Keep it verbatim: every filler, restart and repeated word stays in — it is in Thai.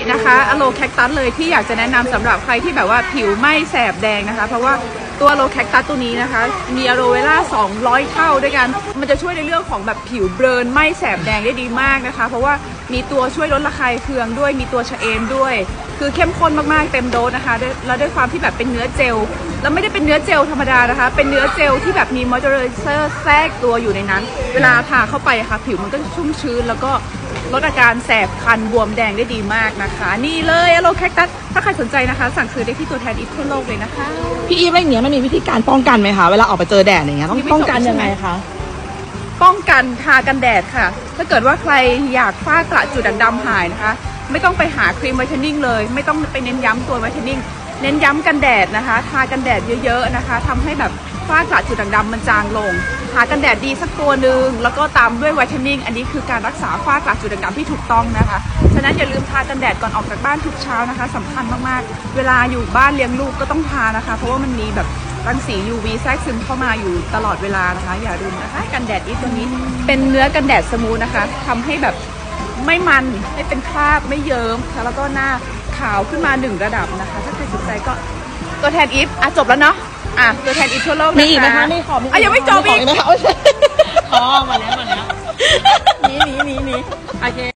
นะคะอะโลแคคตัสเลยที่อยากจะแนะนำสำหรับใครที่แบบว่าผิวไม่แสบแดงนะคะเพราะว่าตัวอะโลแคคตัสตัวนี้นะคะมีอะโลเวล่าสองร้อยเท่าด้วยกันมันจะช่วยในเรื่องของแบบผิวเบิร์นไม่แสบแดงได้ดีมากนะคะเพราะว่ามีตัวช่วยลดระคายเคืองด้วยมีตัวชะเอมด้วยคือเข้มข้นมากๆเต็มโดสนะคะแล้วด้วยความที่แบบเป็นเนื้อเจลแล้วไม่ได้เป็นเนื้อเจลธรรมดานะคะเป็นเนื้อเจลที่แบบมีมอยเจอไรเซอร์แทรกตัวอยู่ในนั้นเวลาทาเข้าไปค่ะผิวมันก็จะชุ่มชื้นแล้วก็ลดอาการแสบคันบวมแดงได้ดีมากนะคะนี่เลยอะโลแคคตัสถ้าใครสนใจนะคะสั่งซื้อได้ที่ตัวแทนอีฟทั่วโลกเลยนะคะพี่อีฟอะไรอย่างเงี้ยมันมีวิธีการป้องกันไหมคะเวลาออกไปเจอแดดอย่างเงี้ยต้องป้องกันยังไงคะป้องกันทากันแดดค่ะถ้าเกิดว่าใครอยากฝ้ากระจุดด่างดำหายนะคะไม่ต้องไปหาครีมไวท์เทนนิ่งเลยไม่ต้องไปเน้นย้ำตัวไวท์เทนนิ่งเน้นย้ำกันแดดนะคะทากันแดดเยอะๆนะคะทำให้แบบฝ้ากระจุดด่างดำมันจางลงทากันแดดดีสักตัวหนึ่งแล้วก็ตามด้วยไวท์เทนนิ่งอันนี้คือการรักษาฝ้ากระจุดด่างดำที่ถูกต้องนะคะฉะนั้นอย่าลืมทากันแดดก่อนออกจากบ้านทุกเช้านะคะสำคัญมากๆเวลาอยู่บ้านเลี้ยงลูกก็ต้องทานะคะเพราะว่ามันมีแบบรังสี ยู วี แทรกซึมเข้ามาอยู่ตลอดเวลานะคะอย่าลืมนะคะกันแดดอีตัวนี้เป็นเนื้อกันแดดสมูทนะคะทำให้แบบไม่มันไม่เป็นคราบไม่เยิ้มแล้วก็หน้าขาวขึ้นมาหนึ่งระดับนะคะถ้าใครสนใจก็ตัวแทนอีฟอ่ะจบแล้วเนาะอ่ะตัวแทนอีฟทั่วโลกนะคะมีอีกไหมคะมีขอมีอ่ะยังไม่จบอีกไหมคะอ๋อมาแล้วมาแล้วหนีหนีหนีหนีโอเค